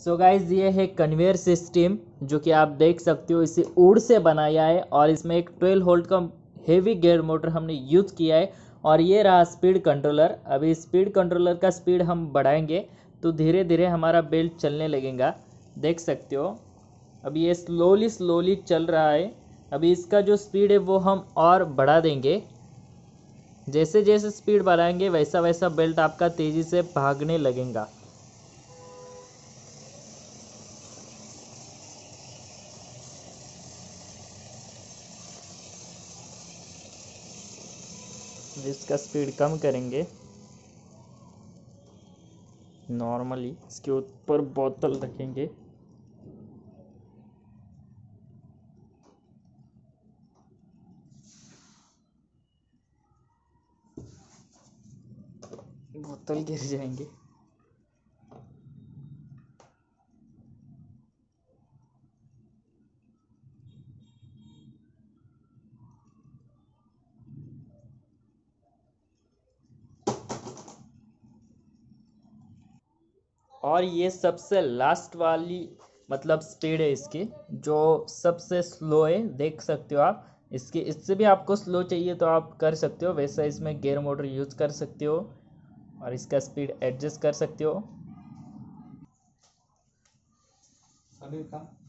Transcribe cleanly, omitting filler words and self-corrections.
So guys ये है conveyor system जो कि आप देख सकते हो, इसे वुड से बनाया है और इसमें एक 12 वोल्ट का हेवी गियर मोटर हमने यूज़ किया है। और ये रहा स्पीड कंट्रोलर। अभी स्पीड कंट्रोलर का स्पीड हम बढ़ाएंगे तो धीरे धीरे हमारा बेल्ट चलने लगेगा, देख सकते हो। अभी ये स्लोली स्लोली चल रहा है। अभी इसका जो स्पीड है वो हम और बढ़ा देंगे। जैसे जैसे स्पीड बढ़ाएंगे वैसा वैसा बेल्ट आपका तेज़ी से भागने लगेगा। इसका स्पीड कम करेंगे। नॉर्मली इसके ऊपर बोतल रखेंगे। बोतल गिर जाएंगे। और ये सबसे लास्ट वाली मतलब स्पीड है इसकी, जो सबसे स्लो है, देख सकते हो आप। इससे भी आपको स्लो चाहिए तो आप कर सकते हो, वैसा इसमें गियर मोटर यूज़ कर सकते हो और इसका स्पीड एडजस्ट कर सकते हो।